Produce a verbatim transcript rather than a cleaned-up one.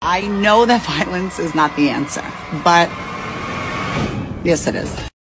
I know that violence is not the answer, but yes, it is.